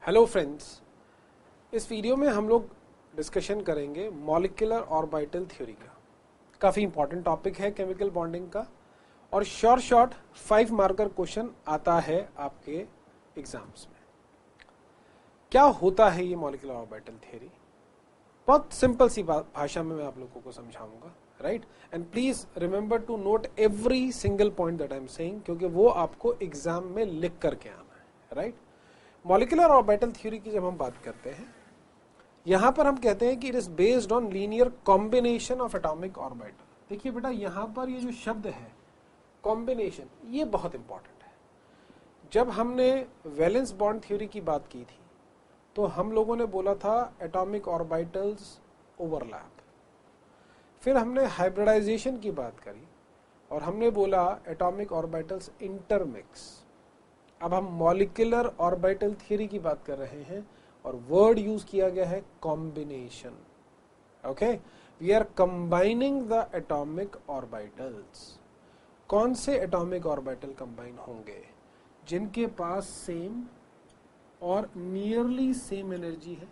Hello friends, इस video में हम लोग डिस्कशन करेंगे मॉलिक्यूलर ऑर्बिटल थ्योरी का। काफ़ी इंपॉर्टेंट टॉपिक है केमिकल बॉन्डिंग का, और शॉर्ट 5 मार्कर क्वेश्चन आता है आपके एग्जाम्स में। क्या होता है ये मॉलिक्यूलर ऑर्बिटल थ्योरी? बहुत सिंपल सी भाषा में मैं आप लोगों को समझाऊंगा, right? And please remember to note every single point that I am saying, क्योंकि वो आपको एग्जाम में लिख करके आना है, राइट? मॉलिक्यूलर ऑर्बिटल थ्योरी की जब हम बात करते हैं, यहां पर हम कहते हैं कि it is based on linear combination of atomic orbital. देखिए बेटा, यहां पर ये जो शब्द है कॉम्बिनेशन, ये बहुत इंपॉर्टेंट है। जब हमने वैलेंस बॉन्ड थ्योरी की बात की थी तो हम लोगों ने बोला था एटॉमिक ऑर्बिटल्स ओवरलैप, फिर हमने हाइब्रिडाइजेशन की बात करी और हमने बोला एटॉमिक ऑर्बिटल्स इंटरमिक्स। अब हम मॉलिक्यूलर ऑर्बिटल थ्योरी की बात कर रहे हैं और वर्ड यूज किया गया है combination. Okay, we are combining the atomic orbitals. कौन से एटॉमिक ऑर्बिटल कंबाइन होंगे? जिनके पास सेम और नियरली सेम एनर्जी है,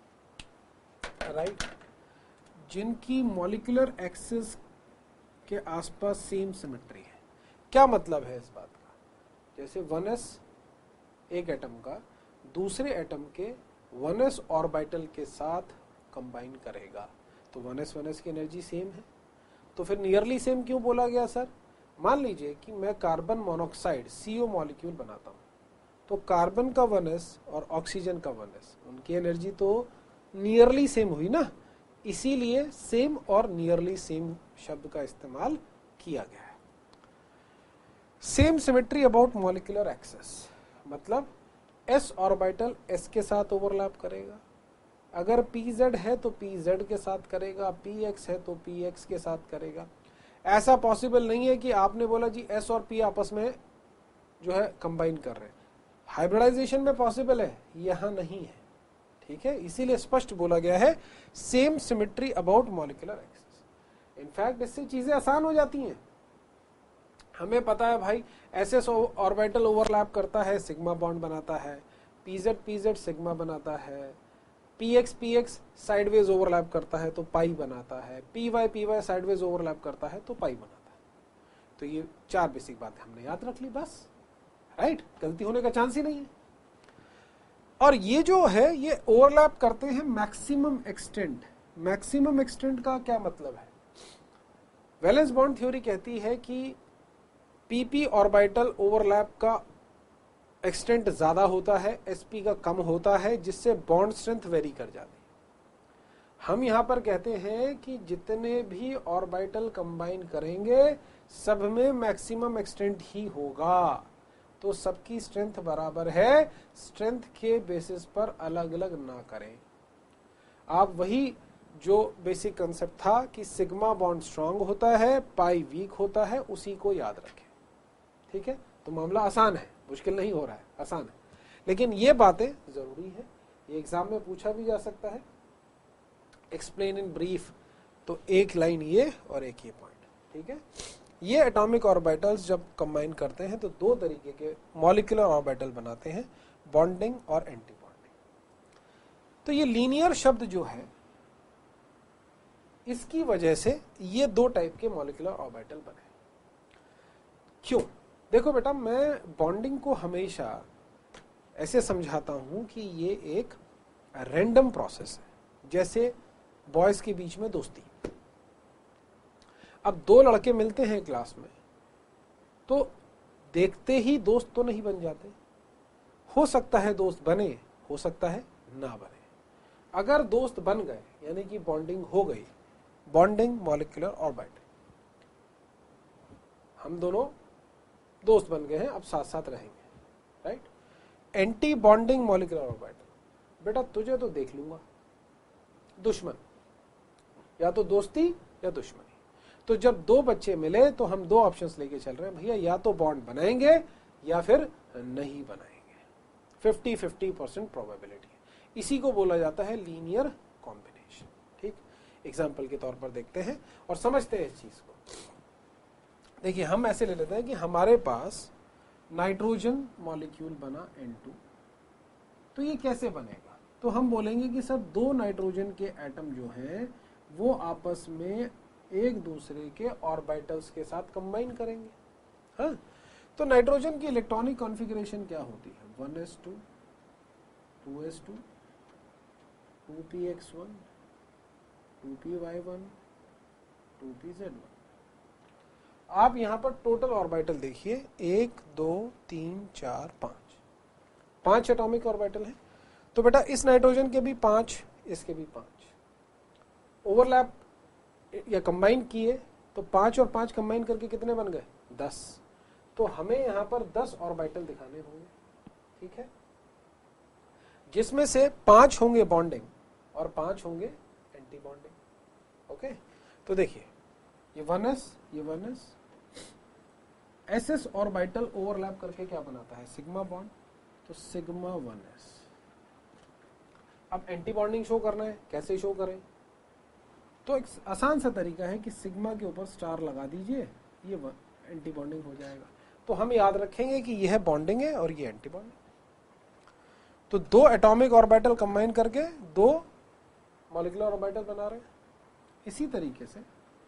राइट? जिनकी मॉलिक्यूलर एक्सिस के आसपास सेम सिमेट्री है। क्या मतलब है इस बात का? जैसे 1s एक एटम का दूसरे एटम के 1s ऑर्बिटल के साथ कंबाइन करेगा तो 1s की एनर्जी सेम है। तो फिर नियरली सेम क्यों बोला गया सर? मान लीजिए कि मैं कार्बन मोनोऑक्साइड CO मॉलिक्यूल बनाता हूं, तो कार्बन का 1s और ऑक्सीजन का 1s, उनकी एनर्जी तो नियरली सेम हुई ना, इसीलिए सेम और नियरली सेम शब्द का इस्तेमाल किया गया है। Same symmetry about molecular axis, मतलब s ऑर्बिटल s के साथ ओवरलैप करेगा, अगर pz है तो pz के साथ करेगा, px है तो px के साथ करेगा। ऐसा पॉसिबल नहीं है कि आपने बोला जी s और p आपस में जो है कंबाइन कर रहे हैं। हाइब्रिडाइजेशन में पॉसिबल है, यहां नहीं है, ठीक है? इसीलिए स्पष्ट बोला गया है same symmetry about molecular axis. In fact इससे चीजें आसान हो जाती हैं। हमें पता है भाई SS ऑर्बिटल ओवरलैप करता है, सिग्मा बॉन्ड बनाता है, PZ सिग्मा बनाता है, PX साइडवेज ओवरलैप करता है तो पाई बनाता है, PY साइडवेज ओवरलैप करता है तो पाई बनाता है। तो ये 4 बेसिक बातें हमने याद रख ली बस, राइट? गलती होने का चांस ही नहीं है। और ये जो है ये ओवरलैप करते हैं मैक्सिमम एक्सटेंट। मैक्सिमम एक्सटेंट का क्या मतलब है? वैलेंस बॉन्ड थ्योरी कहती है कि PP ऑर्बिटल ओवरलैप का एक्सटेंट ज्यादा होता है, SP का कम होता है, जिससे बॉन्ड स्ट्रेंथ वेरी कर जाती है। हम यहां पर कहते हैं कि जितने भी ऑर्बिटल कंबाइन करेंगे सब में मैक्सिमम एक्सटेंट ही होगा, तो सबकी स्ट्रेंथ बराबर है। स्ट्रेंथ के बेसिस पर अलग अलग ना करें। आप वही जो बेसिक कंसेप्ट था कि सिग्मा बॉन्ड स्ट्रांग होता है, पाई वीक होता है, उसी को याद रखें, ठीक है? तो मामला आसान है, मुश्किल नहीं हो रहा है, आसान है। लेकिन ये बातें जरूरी है, ये एग्जाम में पूछा भी जा सकता है। एक्सप्लेन इन ब्रीफ, तो एक लाइन ये और एक ये पॉइंट, ठीक है? ये एटॉमिक ऑर्बिटल्स जब कंबाइन करते हैं तो 2 तरीके के मॉलिक्यूलर ऑर्बिटल बनाते हैं, बॉन्डिंग और एंटी बॉन्डिंग। तो ये लीनियर शब्द जो है, इसकी वजह से ये 2 टाइप के मॉलिक्यूलर ऑर्बिटल बने। क्यों? देखो बेटा, मैं बॉन्डिंग को हमेशा ऐसे समझाता हूं कि ये एक रैंडम प्रोसेस है, जैसे बॉयज के बीच में दोस्ती। अब 2 लड़के मिलते हैं क्लास में, तो देखते ही दोस्त तो नहीं बन जाते। हो सकता है दोस्त बने, हो सकता है ना बने। अगर दोस्त बन गए यानी कि बॉन्डिंग हो गई, बॉन्डिंग मॉलिक्यूलर ऑर्बिटल, हम दोनों दोस्त बन गए हैं, अब साथ साथ रहेंगे, right? Anti bonding molecular orbital, बेटा तुझे तो देख लूंगा, दुश्मन, या तो दोस्ती या दुश्मनी। तो जब 2 बच्चे मिले तो हम 2 ऑप्शंस लेके चल रहे हैं भैया, या तो बॉन्ड बनाएंगे या फिर नहीं बनाएंगे। 50-50% प्रोबेबिलिटी, इसी को बोला जाता है लीनियर कॉम्बिनेशन, ठीक? एग्जाम्पल के तौर पर देखते हैं और समझते हैं इस चीज को। देखिए, हम ऐसे ले लेते हैं कि हमारे पास नाइट्रोजन मॉलिक्यूल बना N2, तो ये कैसे बनेगा? तो हम बोलेंगे कि सर दो नाइट्रोजन के एटम जो हैं वो आपस में एक दूसरे के ऑर्बिटल्स के साथ कंबाइन करेंगे। हाँ, तो नाइट्रोजन की इलेक्ट्रॉनिक कॉन्फ़िगरेशन क्या होती है? 1s2 2s2 2px1 2py1 2pz1। आप यहां पर टोटल ऑर्बिटल देखिए, 1 2 3 4 5, 5 एटॉमिक ऑर्बिटल है। तो बेटा इस नाइट्रोजन के भी 5, इसके भी 5 ओवरलैप या कंबाइन किए तो 5 और 5 कंबाइन करके कितने बन गए? 10। तो हमें यहां पर 10 ऑर्बिटल दिखाने होंगे, ठीक है, जिसमें से 5 होंगे बॉन्डिंग और 5 होंगे एंटी बॉन्डिंग। ओके, तो देखिए ये 1s, ये 1s, ss ऑर्बिटल ओवरलैप करके क्या बनाता है? Sigma bond. तो सिग्मा 1s। अब एंटी बॉन्डिंग शो करना है, कैसे शो करें? तो एक आसान सा तरीका है कि सिग्मा के ऊपर स्टार लगा दीजिए, ये एंटी बॉन्डिंग हो जाएगा। तो हम याद रखेंगे कि यह बॉन्डिंग है और ये एंटी बॉन्डिंग। तो दो एटॉमिक ऑर्बिटल कंबाइन करके दो मॉलिक्यूलर ऑर्बिटल बना रहे हैं। इसी तरीके से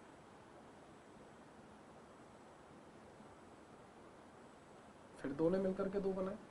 फिर दो ने मिलकर के दो बनाए।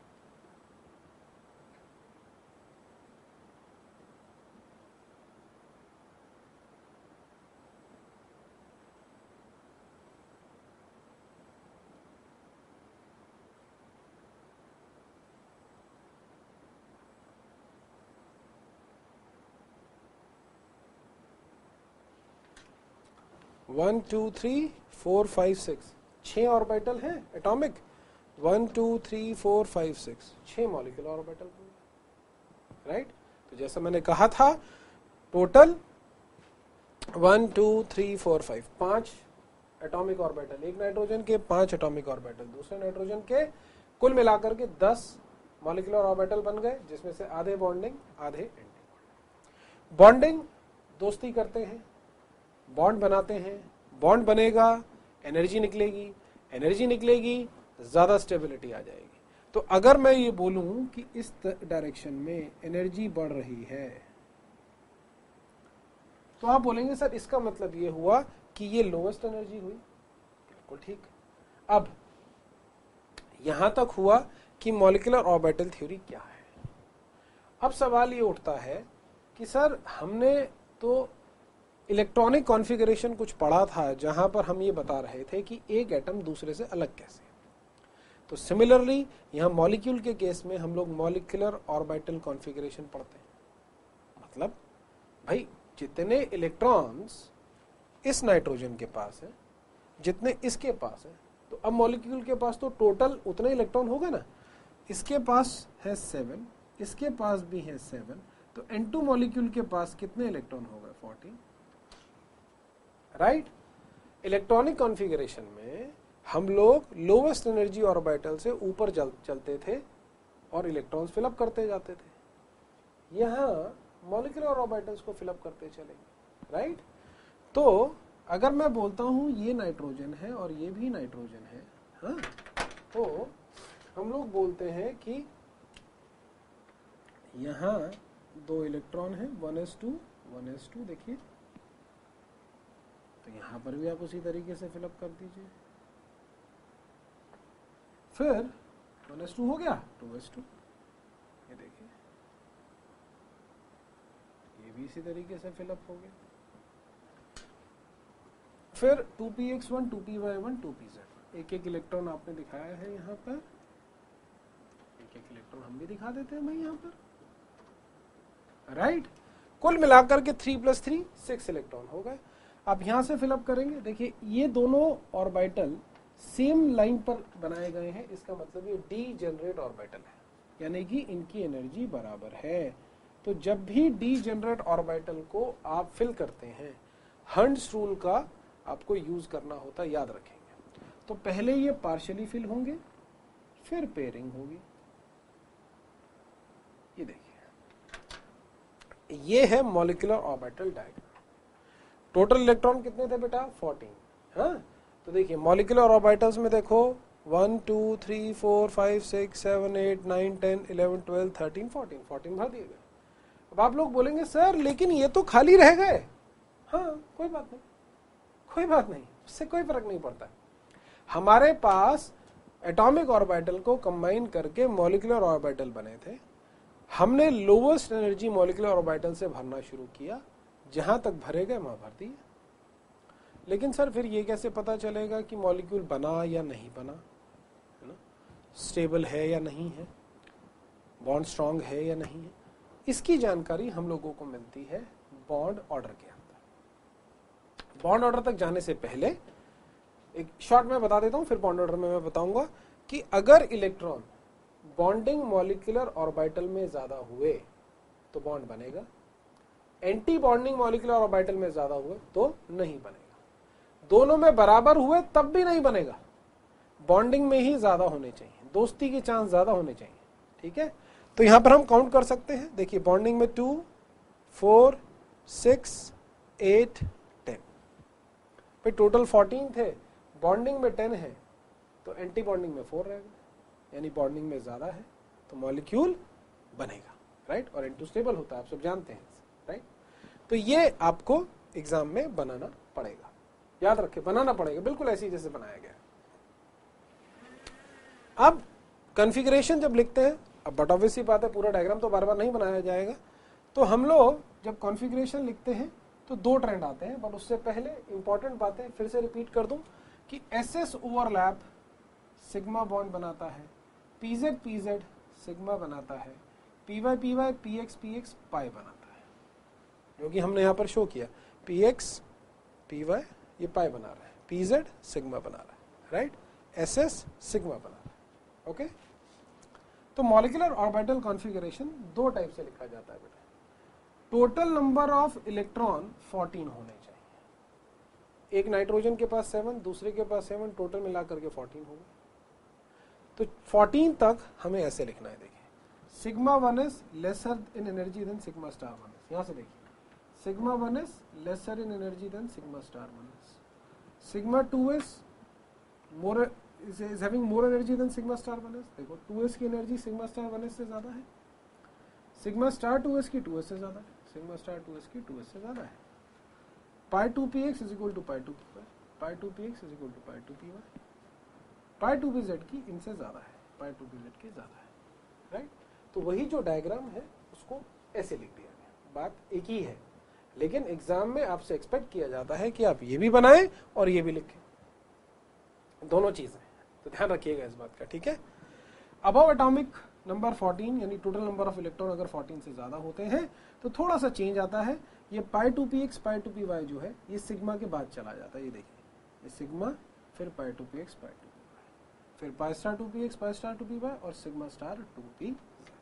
One two three four five six, 6 orbital है एटॉमिक। 1 2 3 4 5 6, 6 molecular orbital, right. तो जैसा मैंने कहा था, टोटल 1 2 3 4 5, 5 एटॉमिक ऑर्बिटल, एक नाइट्रोजन के 5 एटॉमिक ऑर्बिटल, दूसरे नाइट्रोजन के, कुल मिलाकर के 10 मॉलिक्यूलर ऑर्बिटल बन गए, जिसमें से आधे बॉन्डिंग आधे एंटी बॉन्डिंग। बॉन्डिंग दोस्ती करते हैं, बॉन्ड बनाते हैं, बॉन्ड बनेगा, एनर्जी निकलेगी, एनर्जी निकलेगी, ज्यादा स्टेबिलिटी आ जाएगी। तो अगर मैं ये बोलूं कि इस डायरेक्शन में एनर्जी बढ़ रही है, तो आप बोलेंगे सर इसका मतलब ये हुआ कि ये लोवेस्ट एनर्जी हुई। बिल्कुल ठीक। अब यहां तक हुआ कि मॉलिक्यूलर ऑर्बिटल थ्योरी क्या है। अब सवाल ये उठता है कि सर हमने तो इलेक्ट्रॉनिक कॉन्फ़िगरेशन कुछ पढ़ा था, जहां पर हम ये बता रहे थे कि एक एटम दूसरे से अलग कैसे। तो सिमिलरली यहां मॉलिक्यूल के केस में हम लोग मॉलिक्यूलर ऑर्बिटल कॉन्फ़िगरेशन पढ़ते हैं। मतलब भाई जितने इलेक्ट्रॉन्स इस नाइट्रोजन के पास है, जितने इसके पास है, तो अब मॉलिक्यूल के पास तो टोटल उतने इलेक्ट्रॉन होगा ना। इसके पास है 7, इसके पास भी है 7, तो N2 मॉलिक्यूल के पास कितने इलेक्ट्रॉन हो गए? 14, राइट। इलेक्ट्रॉनिक कॉन्फ़िगरेशन में हम लोग लोवेस्ट एनर्जी ऑर्बिटल से ऊपर चलते थे और इलेक्ट्रॉन्स फिलअप करते जाते थे। यहां मॉलिक्यूलर ऑर्बिटल्स को फिलअप करते चलेंगे, राइट। तो अगर मैं बोलता हूं ये नाइट्रोजन है और ये भी नाइट्रोजन है, हाँ, तो हम लोग बोलते हैं कि यहां 2 इलेक्ट्रॉन है, 1s2 1s2, देखिए। तो यहां पर भी आप उसी तरीके से फिलअप कर दीजिए। फिर 1s2 हो गया, 2s2, ये देखिए, ये भी इसी तरीके से फिलअप हो गया। फिर 2px1 2py1 2pz1, एक एक इलेक्ट्रॉन आपने दिखाया है यहां पर, एक एक इलेक्ट्रॉन हम भी दिखा देते हैं भाई यहां पर, राइट। कुल मिलाकर के 3 + 3 6 इलेक्ट्रॉन हो गए। अब यहां से फिलअप करेंगे, देखिए ये दोनों ऑर्बिटल सेम लाइन पर बनाए गए हैं, इसका मतलब ये डीजेनरेट ऑर्बिटल है, यानी कि इनकी एनर्जी बराबर है। तो जब भी डीजेनरेट ऑर्बिटल को आप फिल करते हैं, हंड्स रूल का आपको यूज करना होता है, याद रखेंगे। तो पहले ये पार्शियली फिल होंगे, फिर पेयरिंग होगी। ये देखिए, ये है molecular orbital diagram. Total electron कितने थे बेटा? 14। हाँ, तो देखिए मॉलिक्यूलर ऑर्बिटल्स में देखो 1 2 3 4 5 6 7 8 9 10 11 12 13 14 14 भर दिए गए। अब आप लोग बोलेंगे सर लेकिन ये तो खाली रह गए। हाँ कोई बात नहीं, कोई बात नहीं, उससे कोई फर्क नहीं पड़ता। हमारे पास एटॉमिक ऑर्बिटल को कंबाइन करके मॉलिक्यूलर ऑर्बिटल बने थे। हमने लोवेस्ट एनर्जी मॉलिक्यूलर ऑर्बिटल से भरना शुरू किया, जहां तक भरे गए वहां भर दिए। लेकिन सर फिर ये कैसे पता चलेगा कि मॉलिक्यूल बना या नहीं बना, है ना, स्टेबल है या नहीं है, बॉन्ड स्ट्रांग है या नहीं है? इसकी जानकारी हम लोगों को मिलती है बॉन्ड ऑर्डर के अंदर। बॉन्ड ऑर्डर तक जाने से पहले एक शॉर्ट में बता देता हूं, फिर बॉन्ड ऑर्डर में मैं बताऊंगा कि अगर इलेक्ट्रॉन बॉन्डिंग मॉलिक्यूलर ऑर्बिटल में ज्यादा हुए तो बॉन्ड बनेगा, एंटी बॉन्डिंग मॉलिक्यूलर ऑर्बिटल में ज्यादा हुए तो नहीं बनेगा, दोनों में बराबर हुए तब भी नहीं बनेगा, बॉन्डिंग में ही ज्यादा होने चाहिए, दोस्ती के चांस ज्यादा होने चाहिए। ठीक है, तो यहां पर हम काउंट कर सकते हैं। देखिए बॉन्डिंग में 2 4 6 8 10, भाई टोटल 14 थे, बॉन्डिंग में 10 है तो एंटी बॉन्डिंग में 4 रहेगा, यानी बॉन्डिंग में ज्यादा है तो मॉलिक्यूल बनेगा, राइट। और N2 स्टेबल होता है, आप सब जानते हैं, राइट। तो ये आपको एग्जाम में बनाना पड़ेगा, याद रखें, बनाना पड़ेगा बिल्कुल ऐसे ही जैसे बनाया गया। अब कॉन्फ़िगरेशन जब लिखते हैं, अब बट ऑब्वियसली बात है पूरा डायग्राम तो बार बार नहीं बनाया जाएगा, तो हम लोग जब कॉन्फ़िगरेशन लिखते हैं तो दो ट्रेंड आते हैं। बट उससे पहले इंपॉर्टेंट बातें फिर से रिपीट कर दूं कि SS ओवरलैप सिग्मा बॉन्ड बनाता है, PZ PZ सिग्मा बनाता है, PY PY PX PX पाई बनाता है, जो कि हमने यहां पर शो किया। PX PY ये पाई बना रहा है, PZ सिग्मा बना रहा है, राइट, SS सिग्मा बना रहा है। ओके, तो मॉलिक्यूलर ऑर्बिटल कॉन्फ़िगरेशन दो टाइप से लिखा जाता है बेटा। टोटल नंबर ऑफ इलेक्ट्रॉन 14 होने चाहिए, एक नाइट्रोजन के पास 7, दूसरे के पास 7, टोटल मिलाकर के 14 होगा। तो 14 तक हमें ऐसे लिखना है। देखिए sigma 1 is lesser in energy than sigma star 1 is, यहां से देखिए sigma 1 is lesser in energy than sigma star 1 is, sigma 2 is more is having more energy than sigma star 1s। देखो 2s की एनर्जी सिग्मा स्टार 1s से ज्यादा है, sigma star 2s की 2s से ज्यादा है, सिग्मा स्टार 2s की 2s से ज्यादा है। Pi 2px is equal to pi 2py, pi 2px is equal to pi 2py, pi 2pz की इनसे ज्यादा है, पाई 2pz की ज्यादा है, राइट। तो वही जो डायग्राम है उसको ऐसे लिख दिया गया, बात एक ही है, लेकिन एग्जाम में आपसे एक्सपेक्ट किया जाता है कि आप ये भी बनाएं और ये भी लिखें, दोनों चीजें, तो ध्यान रखिएगा इस बात का, ठीक है। अबव एटॉमिक नंबर 14 यानी टोटल नंबर ऑफ इलेक्ट्रॉन अगर 14 से ज्यादा होते हैं तो थोड़ा सा चेंज आता है। ये पाई 2px पाई 2py जो है ये सिग्मा के बाद चला जाता है, ये देखिए ये सिग्मा, फिर पाई 2px पाई 2py, फिर pi star 2px pi star 2py और सिग्मा स्टार 2p,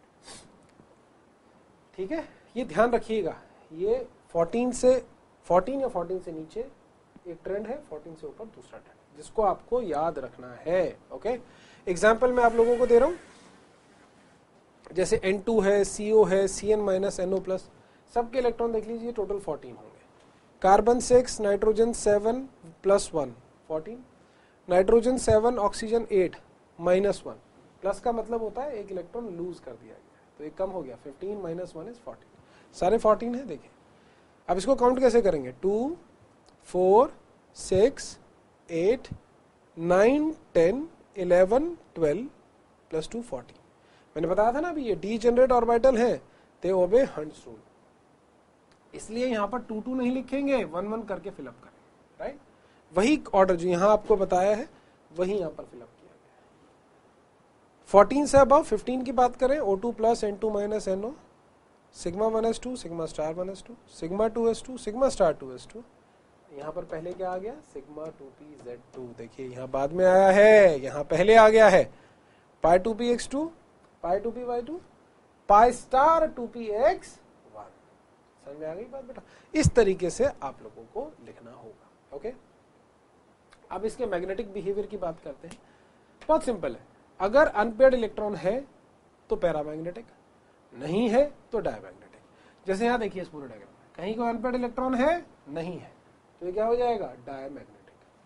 ठीक है। ये ध्यान रखिएगा, ये 14 या 14 से नीचे एक ट्रेंड है, 14 से ऊपर दूसरा ट्रेंड, जिसको आपको याद रखना है। ओके, एग्जाम्पल मैं आप लोगों को दे रहा हूं, जैसे N2 है, CO है, Cn माइनस NO प्लस, सबके इलेक्ट्रॉन देख लीजिए, टोटल 14 होंगे। Carbon 6, nitrogen 7 plus 1 14, nitrogen 7, oxygen 8 minus 1, plus का मतलब होता है एक इलेक्ट्रॉन लूज कर दिया गया, तो एक कम हो गया, 15 माइनस 1 इज 14, सारे 14 है। देखिए अब इसको काउंट कैसे करेंगे, 2 4 6 8 9 10 11 12 प्लस 2 40। मैंने बताया था ना अभी ये डीजेनरेट ऑर्बिटल है, दे ओबे हंट्स रूल, इसलिए यहां पर 2 2 नहीं लिखेंगे, 1 1 करके फिलअप करेंगे, राइट। वही ऑर्डर जो यहां आपको बताया है वही यहां पर फिलअप किया गया है। 14 से अबव 15 की बात करें, O2 plus N2 minus NO, sigma 1s2 sigma star 1s2, sigma 2s2 sigma star 2s2, यहां पर पहले क्या आ गया, सिग्मा 2pz2, देखिए यहां बाद में आया है, यहां पहले आ गया है, पाई 2px2 पाई 2py2 पाई स्टार 2px1। समझ में आ गई बात बेटा, इस तरीके से आप लोगों को लिखना होगा। ओके, अब इसके मैग्नेटिक बिहेवियर की बात करते हैं। बहुत सिंपल है, अगर अनपेयर्ड इलेक्ट्रॉन है तो पैरामैग्नेटिक, नहीं है तो डायमैग्नेटिक। जैसे यहां देखिए इस पूरे डायग्राम में कहीं कोई अनपेयर्ड इलेक्ट्रॉन है नहीं है तो ये क्या हो जाएगा, डायमैग्नेटिक।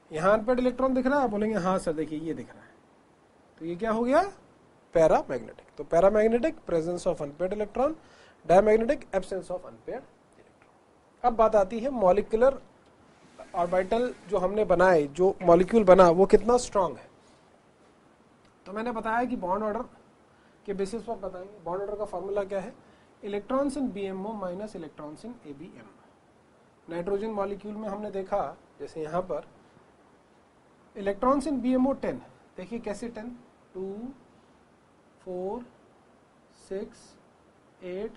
यहाँ अनपेड इलेक्ट्रॉन दिख रहा है, आप बोलेंगे हाँ सर देखिए ये दिख रहा है, तो ये क्या हो गया, पैरामैग्नेटिक। तो paramagnetic presence of unpaired electron, diamagnetic absence of unpaired electron. अब बात आती है मॉलिक्यूलर ऑर्बिटल जो हमने बनाए, जो मॉलिक्यूल बना वो कितना स्ट्रांग है। तो मैंने बताया कि बॉन्ड ऑर्डर के बेसिस पर बताएंगे। बॉन्ड ऑर्डर का फॉर्मूला क्या है, electrons in BMO minus electrons in ABM. Nitrogen molecule में हमने देखा, जैसे यहाँ पर इलेक्ट्रॉन्स इन बीएमओ 10, देखिए कैसे 10, 2 4 6 8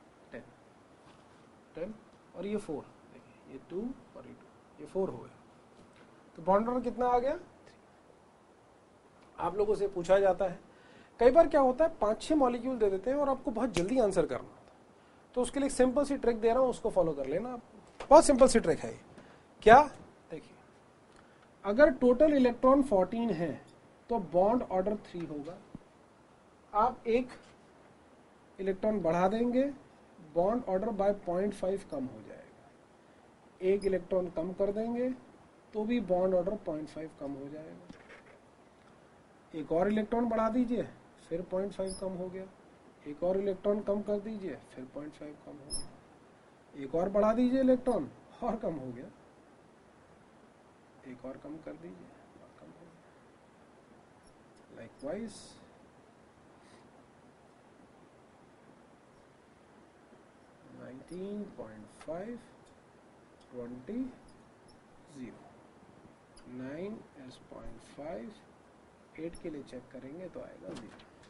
10 और ये 4, देखिए ये 2 और ये 2, ये 4 हो गया। तो बॉन्ड ऑर्डर कितना आ गया, 3। आप लोगों से पूछा जाता है, कई बार क्या होता है 5-6 मॉलिक्यूल दे देते हैं और आपको बहुत जल्दी आंसर करना होता है, तो उसके लिए एक सिंपल सी ट्रिक दे रहा हूं, उसको फॉलो कर लेना आप। बहुत सिंपल सी ट्रिक है ये। क्या, देखिए अगर टोटल इलेक्ट्रॉन 14 है तो बॉन्ड ऑर्डर 3 होगा। आप एक इलेक्ट्रॉन बढ़ा देंगे, बॉन्ड ऑर्डर बाय 0.5 कम हो जाएगा। एक इलेक्ट्रॉन कम कर देंगे तो भी बॉन्ड ऑर्डर 0.5 कम हो जाएगा। एक और इलेक्ट्रॉन बढ़ा दीजिए, फिर 0.5 कम हो गया। एक और इलेक्ट्रॉन कम कर दीजिए, फिर 0.5 कम हो गया। एक और बढ़ा दीजिए इलेक्ट्रॉन, और कम हो गया। एक और कम कर दीजिए, और कम हो गया। लाइकवाइज 19.5 20 0 9 is 0.5, 8 के लिए चेक करेंगे तो आएगा 0।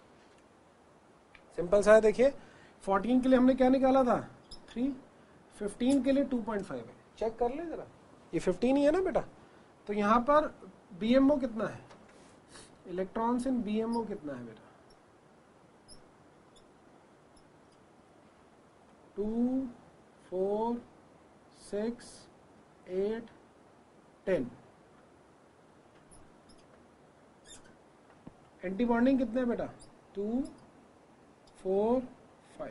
सिंपल सा है। देखिए 14 के लिए हमने क्या निकाला था, 3, 15 के लिए 2.5 है। चेक कर ले जरा, ये 15 ही है ना बेटा। तो यहाँ पर बीएमओ कितना है, इलेक्ट्रॉन्स इन बीएमओ कितना है बेटा, 2 4 6 8 10। एंटी बॉन्डिंग कितने है बेटा, 2 4 5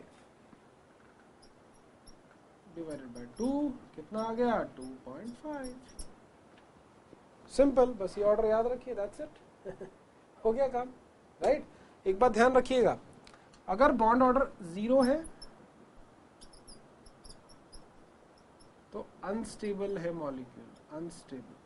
डिवाइडेड बाय 2 कितना आ गया, 2.5। सिंपल, बस ये ऑर्डर याद रखिए, दैट्स इट। हो गया काम, राइट। एक बात ध्यान रखिएगा, अगर बॉन्ड ऑर्डर 0 है तो अनस्टेबल है मॉलिक्यूल, अनस्टेबल,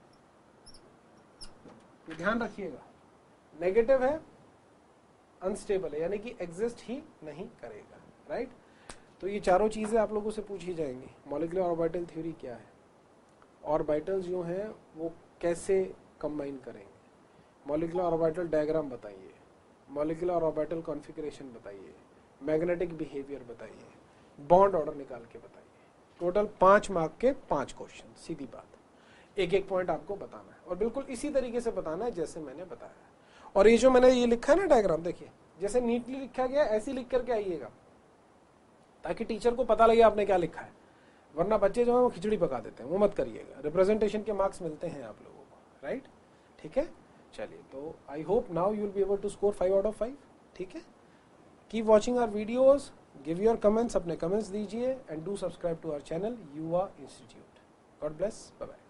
ये ध्यान रखिएगा। नेगेटिव है, अनस्टेबल है, यानी कि एग्जिस्ट ही नहीं करेगा, राइट। तो ये चारों चीजें आप लोगों से पूछी जाएंगी। मॉलिक्यूलर ऑर्बिटल थ्योरी क्या है, ऑर्बिटल्स जो हैं वो कैसे कंबाइन करेंगे, मॉलिक्यूलर ऑर्बिटल डायग्राम बताइए, मॉलिक्यूलर ऑर्बिटल कॉन्फ़िगरेशन बताइए, मैग्नेटिक बिहेवियर बताइए, बॉन्ड ऑर्डर निकाल के बताइए। टोटल 5 मार्क के 5 क्वेश्चन, सीधी बात। एक एक पॉइंट आपको बताना है और बिल्कुल इसी तरीके से बताना है जैसे मैंने बताया। और ये जो मैंने ये लिखा है ना डायग्राम, देखिए जैसे नीटली लिखा गया ऐसे लिख करके आइएगा, ताकि टीचर को पता लगे आपने क्या लिखा है। वरना बच्चे जो है वो खिचड़ी पका देते हैं, वो मत करिएगा। रिप्रेजेंटेशन के मार्क्स मिलते हैं आप लोगों को, राइट। ठीक है, चलिए, तो I hope now you will be able to score 5 out of 5। ठीक है, keep watching our videos, give your comments, अपने कमेंट्स दीजिए, and do subscribe to our channel Yuva institute. God bless, bye bye.